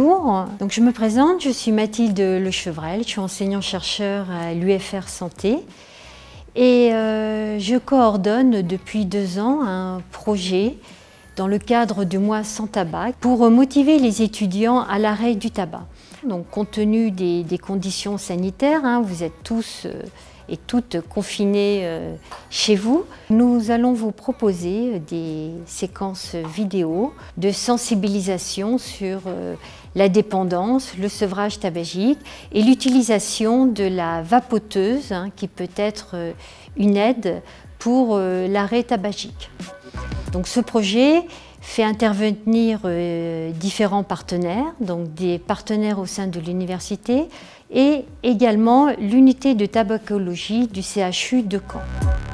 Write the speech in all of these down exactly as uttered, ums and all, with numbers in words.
Bonjour, donc je me présente, je suis Mathilde Lechevrel, je suis enseignant-chercheur à l'U F R Santé et euh, je coordonne depuis deux ans un projet dans le cadre du mois sans tabac pour motiver les étudiants à l'arrêt du tabac. Donc, compte tenu des, des conditions sanitaires, hein, vous êtes tous euh, et toutes confinés euh, chez vous, nous allons vous proposer des séquences vidéo de sensibilisation sur euh, la dépendance, le sevrage tabagique et l'utilisation de la vapoteuse, hein, qui peut être euh, une aide pour euh, l'arrêt tabagique. Donc, ce projet fait intervenir euh, différents partenaires, donc des partenaires au sein de l'université et également l'unité de tabacologie du C H U de Caen.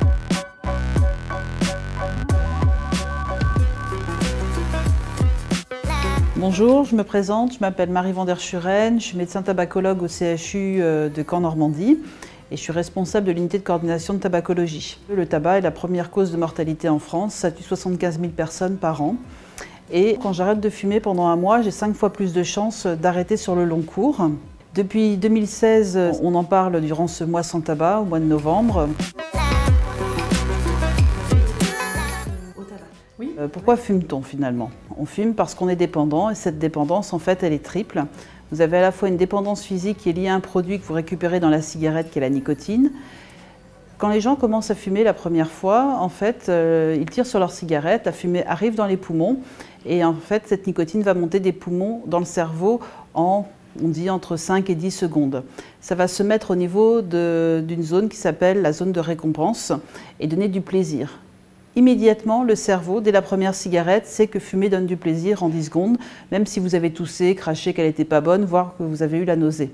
Bonjour, je me présente, je m'appelle Marie van der Schuren, je suis médecin tabacologue au C H U de Caen-Normandie et je suis responsable de l'unité de coordination de tabacologie. Le tabac est la première cause de mortalité en France, ça tue soixante-quinze mille personnes par an. Et quand j'arrête de fumer pendant un mois, j'ai cinq fois plus de chances d'arrêter sur le long cours. Depuis deux mille seize, on en parle durant ce mois sans tabac, au mois de novembre. Oui. Euh, pourquoi fume-t-on finalement? On fume parce qu'on est dépendant et cette dépendance, en fait, elle est triple. Vous avez à la fois une dépendance physique qui est liée à un produit que vous récupérez dans la cigarette, qui est la nicotine. Quand les gens commencent à fumer la première fois, en fait, euh, ils tirent sur leur cigarette, la fumée arrive dans les poumons et en fait, cette nicotine va monter des poumons dans le cerveau en, on dit, entre cinq et dix secondes. Ça va se mettre au niveau d'une zone qui s'appelle la zone de récompense et donner du plaisir. Immédiatement, le cerveau, dès la première cigarette, sait que fumer donne du plaisir en dix secondes, même si vous avez toussé, craché qu'elle n'était pas bonne, voire que vous avez eu la nausée.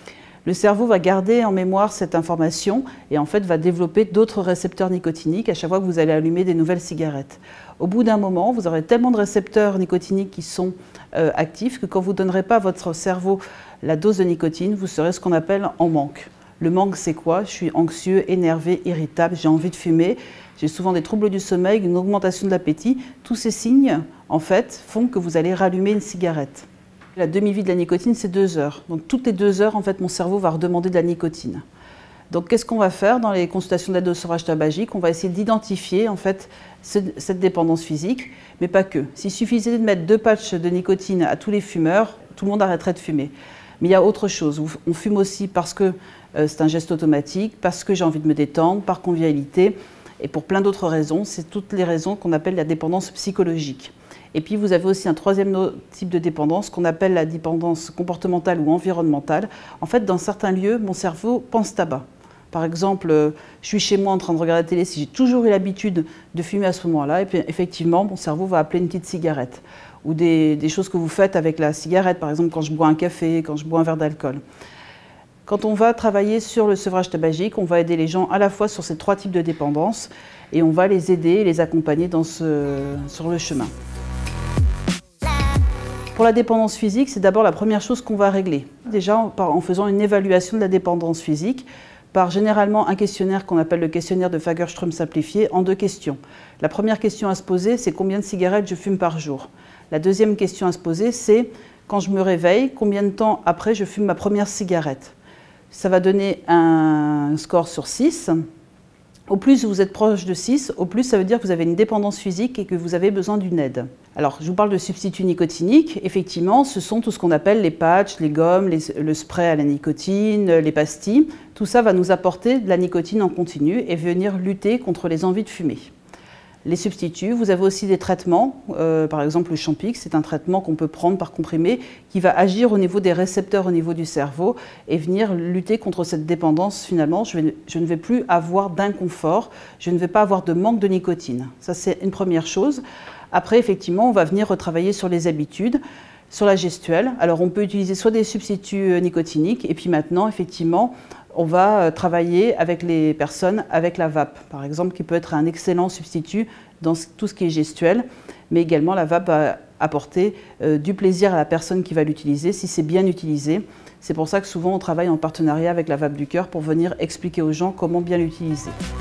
Le cerveau va garder en mémoire cette information et en fait va développer d'autres récepteurs nicotiniques à chaque fois que vous allez allumer des nouvelles cigarettes. Au bout d'un moment, vous aurez tellement de récepteurs nicotiniques qui sont euh, actifs que quand vous ne donnerez pas à votre cerveau la dose de nicotine, vous serez ce qu'on appelle en manque. Le manque, c'est quoi? Je suis anxieux, énervé, irritable, j'ai envie de fumer, j'ai souvent des troubles du sommeil, une augmentation de l'appétit. Tous ces signes, en fait, font que vous allez rallumer une cigarette. La demi-vie de la nicotine, c'est deux heures. Donc, toutes les deux heures, en fait, mon cerveau va redemander de la nicotine. Donc, qu'est-ce qu'on va faire dans les consultations d'aide au sevrage tabagique? On va essayer d'identifier, en fait, cette dépendance physique, mais pas que. S'il suffisait de mettre deux patchs de nicotine à tous les fumeurs, tout le monde arrêterait de fumer. Mais il y a autre chose. On fume aussi parce que euh, c'est un geste automatique, parce que j'ai envie de me détendre, par convivialité, et pour plein d'autres raisons. C'est toutes les raisons qu'on appelle la dépendance psychologique. Et puis vous avez aussi un troisième type de dépendance qu'on appelle la dépendance comportementale ou environnementale. En fait, dans certains lieux, mon cerveau pense tabac. Par exemple, je suis chez moi en train de regarder la télé, si j'ai toujours eu l'habitude de fumer à ce moment-là, et puis effectivement, mon cerveau va appeler une petite cigarette. Ou des, des choses que vous faites avec la cigarette, par exemple quand je bois un café, quand je bois un verre d'alcool. Quand on va travailler sur le sevrage tabagique, on va aider les gens à la fois sur ces trois types de dépendance et on va les aider et les accompagner dans ce, sur le chemin. Pour la dépendance physique, c'est d'abord la première chose qu'on va régler. Déjà en, en faisant une évaluation de la dépendance physique par généralement un questionnaire qu'on appelle le questionnaire de Fagerström simplifié en deux questions. La première question à se poser, c'est combien de cigarettes je fume par jour. La deuxième question à se poser, c'est quand je me réveille, combien de temps après je fume ma première cigarette. Ça va donner un score sur six. Au plus vous êtes proche de six, au plus ça veut dire que vous avez une dépendance physique et que vous avez besoin d'une aide. Alors, je vous parle de substituts nicotiniques. Effectivement, ce sont tout ce qu'on appelle les patchs, les gommes, les, le spray à la nicotine, les pastilles. Tout ça va nous apporter de la nicotine en continu et venir lutter contre les envies de fumer. Les substituts, vous avez aussi des traitements, euh, par exemple le Champix, c'est un traitement qu'on peut prendre par comprimé qui va agir au niveau des récepteurs au niveau du cerveau et venir lutter contre cette dépendance. Finalement, je, vais, je ne vais plus avoir d'inconfort, je ne vais pas avoir de manque de nicotine. Ça, c'est une première chose. Après, effectivement, on va venir retravailler sur les habitudes, sur la gestuelle. Alors, on peut utiliser soit des substituts nicotiniques et puis maintenant, effectivement, on va travailler avec les personnes avec la vape, par exemple, qui peut être un excellent substitut dans tout ce qui est gestuel, mais également la vape va apporter euh, du plaisir à la personne qui va l'utiliser, si c'est bien utilisé. C'est pour ça que souvent on travaille en partenariat avec la vape du cœur pour venir expliquer aux gens comment bien l'utiliser.